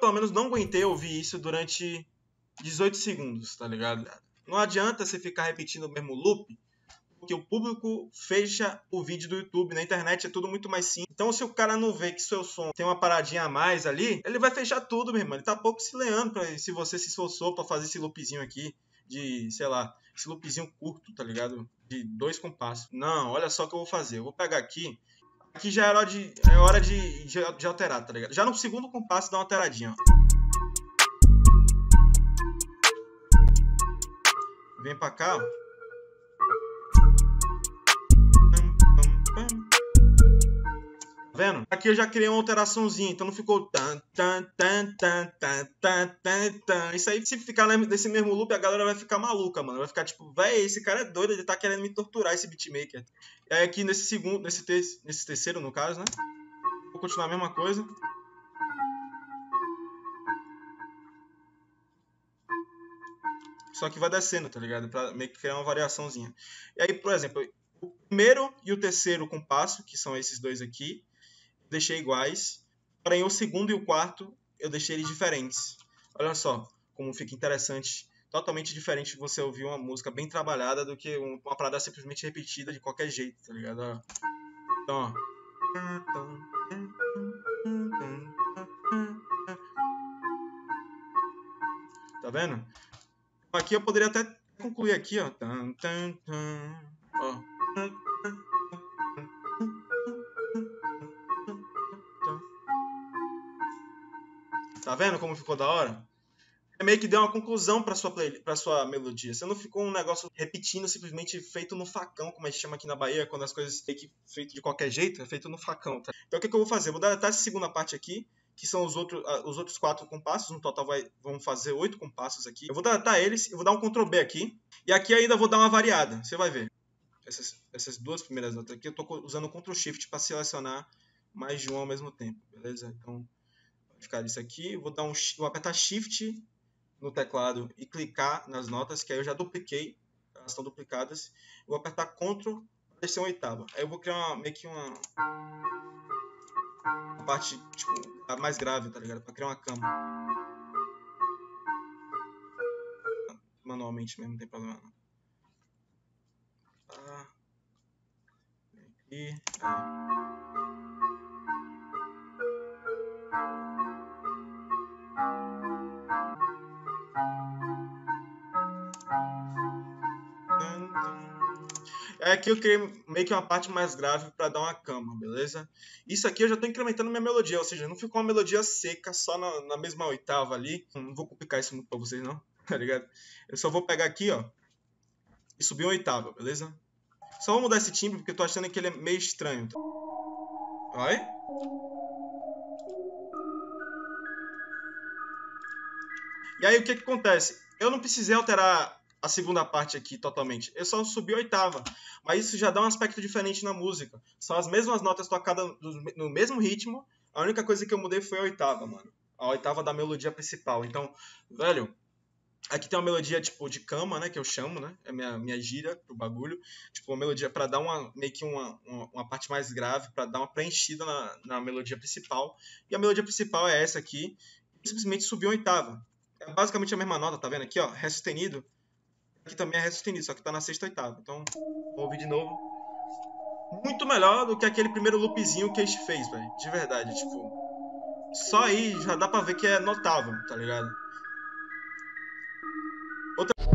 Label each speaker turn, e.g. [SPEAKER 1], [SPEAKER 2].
[SPEAKER 1] pelo menos não aguentei ouvir isso durante 18 segundos, tá ligado? Não adianta você ficar repetindo o mesmo loop, porque o público fecha o vídeo do YouTube. Na internet é tudo muito mais simples. Então, se o cara não vê que seu som tem uma paradinha a mais ali, ele vai fechar tudo, meu irmão. Ele tá pouco se leando se você se esforçou pra fazer esse loopzinho aqui de, sei lá, esse loopzinho curto, tá ligado? De 2 compassos. Não, olha só o que eu vou fazer. Eu vou pegar aqui. Aqui já é hora de alterar, tá ligado? Já no segundo compasso dá uma alteradinha, ó. Vem pra cá, ó. Tá vendo? Aqui eu já criei uma alteraçãozinha, então não ficou tan, tan, tan, tan, tan, tan, tan, tan. Isso aí, se ficar nesse mesmo loop, a galera vai ficar maluca, mano. Vai ficar tipo, véi, esse cara é doido, ele tá querendo me torturar, esse beatmaker. E aí aqui nesse segundo, nesse terceiro, no caso, né? Vou continuar a mesma coisa. Só que vai descendo, tá ligado? Pra meio que criar uma variaçãozinha. E aí, por exemplo, o primeiro e o terceiro compasso, que são esses dois aqui, deixei iguais. Porém, o segundo e o quarto, eu deixei eles diferentes. Olha só como fica interessante. Totalmente diferente de você ouvir uma música bem trabalhada do que uma parada simplesmente repetida de qualquer jeito, tá ligado? Então, ó. Tá vendo? Aqui eu poderia até concluir aqui, ó. Ó. Tá vendo como ficou da hora? É meio que deu uma conclusão pra sua melodia. Você não ficou um negócio repetindo, simplesmente feito no facão, como a gente chama aqui na Bahia, quando as coisas é feito de qualquer jeito, é feito no facão, tá? Então o que eu vou fazer? Eu vou deletar essa segunda parte aqui, que são os outros 4 compassos. No total vamos fazer 8 compassos aqui. Eu vou deletar eles, eu vou dar um Ctrl B aqui. E aqui ainda vou dar uma variada. Você vai ver. Essas duas primeiras notas aqui, eu tô usando o Ctrl Shift para selecionar mais de um ao mesmo tempo, beleza? Então, vai ficar isso aqui. Vou apertar Shift no teclado e clicar nas notas, que aí eu já dupliquei, elas estão duplicadas. Eu vou apertar Ctrl para descer uma oitava. Aí eu vou criar meio que uma parte tipo, a mais grave, tá ligado? Para criar uma cama. Manualmente mesmo, não tem problema não. Aqui, aí. Aqui eu criei meio que uma parte mais grave para dar uma cama, beleza? Isso aqui eu já estou incrementando minha melodia, ou seja, não ficou uma melodia seca só na mesma oitava ali. Não vou complicar isso muito para vocês não, tá ligado? Eu só vou pegar aqui, ó, e subir uma oitava, beleza? Só vou mudar esse timbre porque eu tô achando que ele é meio estranho. Olha. E aí o que acontece? Eu não precisei alterar a segunda parte aqui totalmente. Eu só subi a oitava. Mas isso já dá um aspecto diferente na música. São as mesmas notas tocadas no mesmo ritmo. A única coisa que eu mudei foi a oitava, mano. A oitava da melodia principal. Então, velho, aqui tem uma melodia tipo de cama, né? Que eu chamo, né? É minha gíria pro bagulho. Tipo, uma melodia pra dar meio que uma parte mais grave, pra dar uma preenchida na melodia principal. E a melodia principal é essa aqui. E simplesmente subiu a oitava. É basicamente a mesma nota, tá vendo aqui, ó? Ré sustenido. Aqui também é Ré sustenido, só que tá na sexta oitava. Então, vou ouvir de novo. Muito melhor do que aquele primeiro loopzinho que a gente fez, velho. De verdade, tipo. Só aí já dá pra ver que é notável, tá ligado?